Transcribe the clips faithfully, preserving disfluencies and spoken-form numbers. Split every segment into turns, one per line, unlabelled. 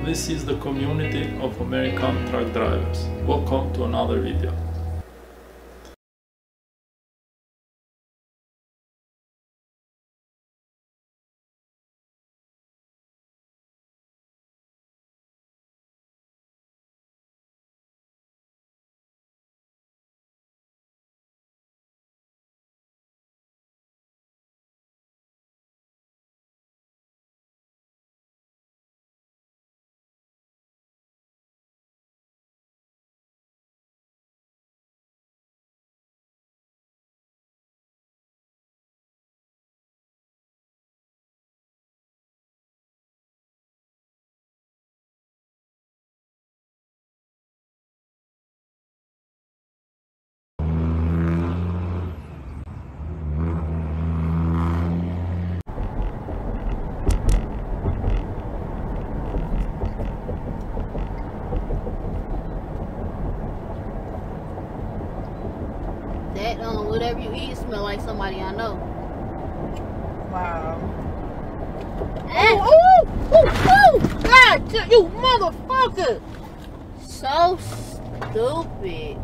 This is the community of American truck drivers. Welcome to another video.
That um, whatever you eat smell like somebody I know.
Wow.
Eh.
Oh, oh, oh, God, you motherfucker!
So stupid.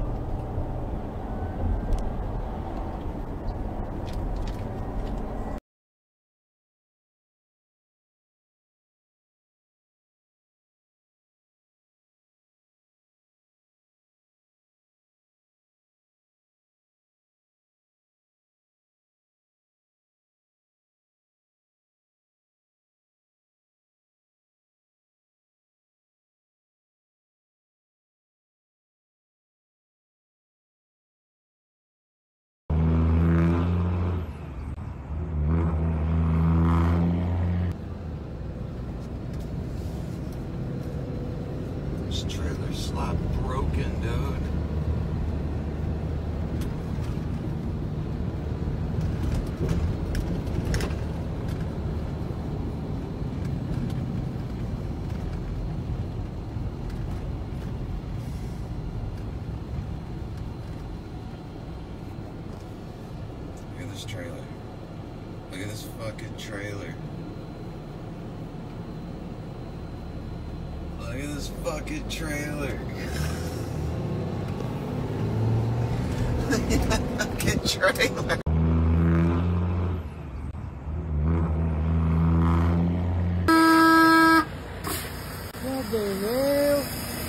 This trailer slot broken, dude. Look at this trailer. Look at this fucking trailer. Look at this fucking trailer. Look at that fucking trailer.
What the hell?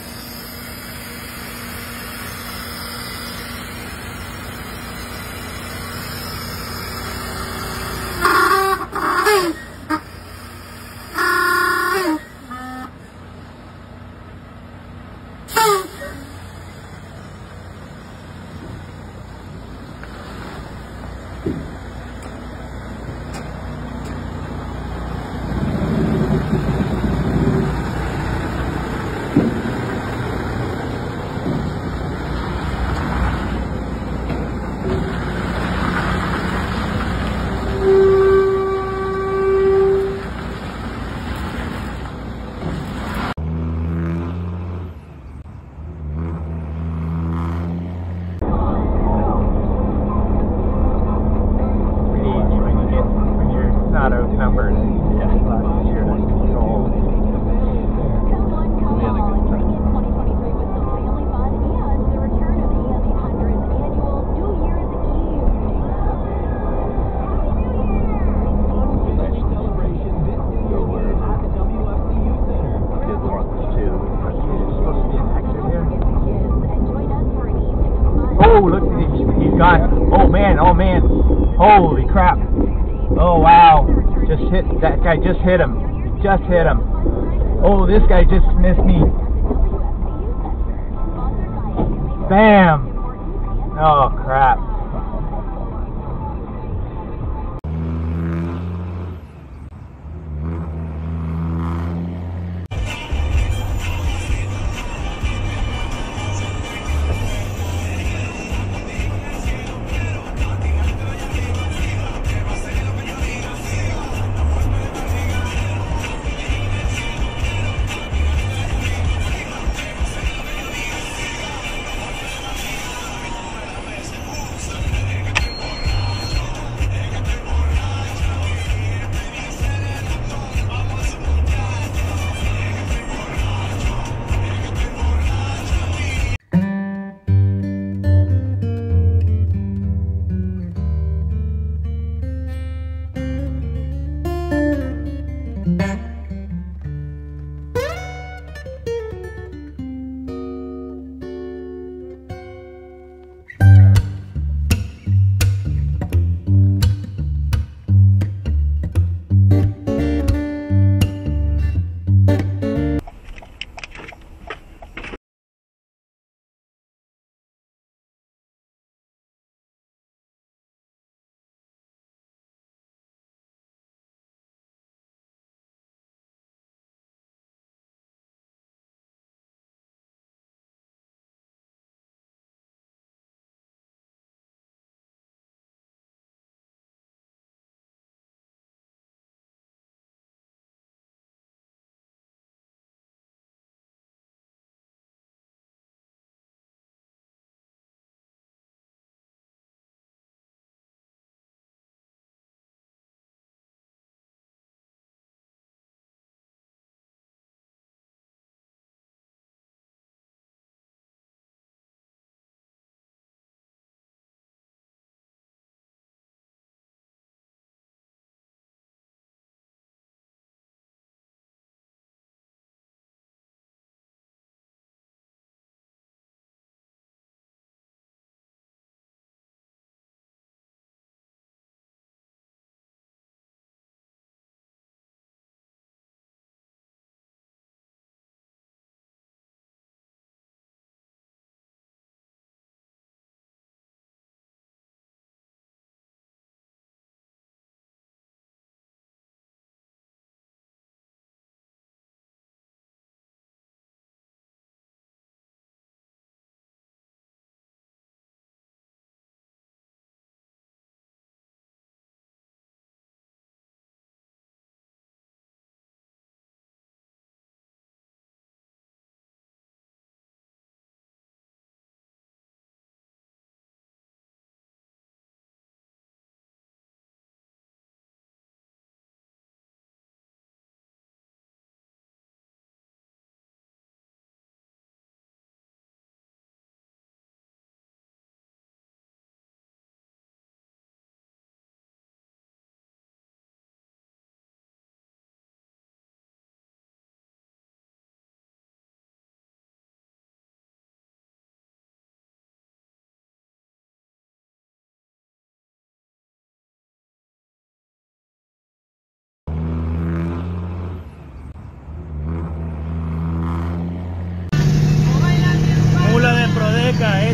Oh, look, he's, he's got, oh man, oh man, holy crap. Oh wow, just hit, that guy just hit him, just hit him. Oh, this guy just missed me. Bam. Oh crap.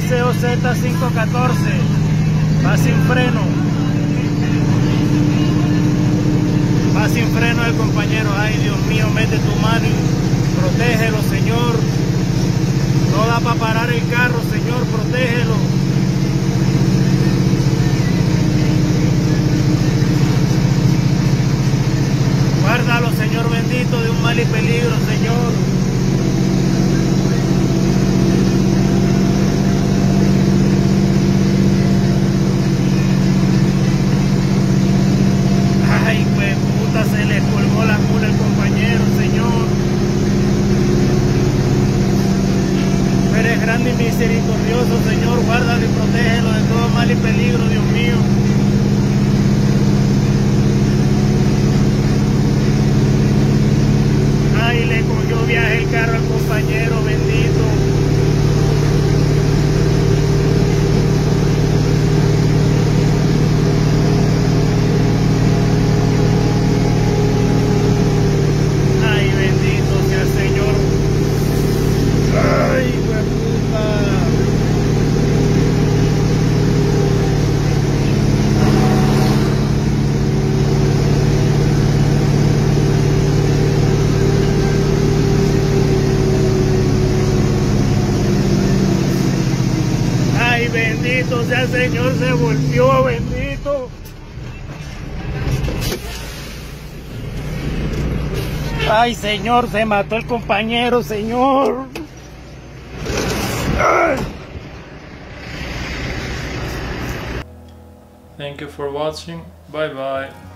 S O Z cinco catorce. Va sin freno. Va sin freno el compañero. Ay, Dios mío, mete tu mano y protégelo, Señor. No da para parar el carro, Señor, protégelo. Guárdalo, Señor bendito, de un mal y peligro, Señor. Ay, pues puta, se le colgó la cuna al compañero, Señor. Tú eres grande y misericordioso, Señor. Guárdalo y protégelo de todo mal y peligro, Dios mío. Ay, le cogió viaje el carro al compañero, bendito. Ay, bendito sea el Señor. Ay, hueputa. Ay, bendito sea el Señor, se volvió, bendito. Ay, Señor, se mató el compañero, Señor. Ay.
Thank you for watching. Bye bye.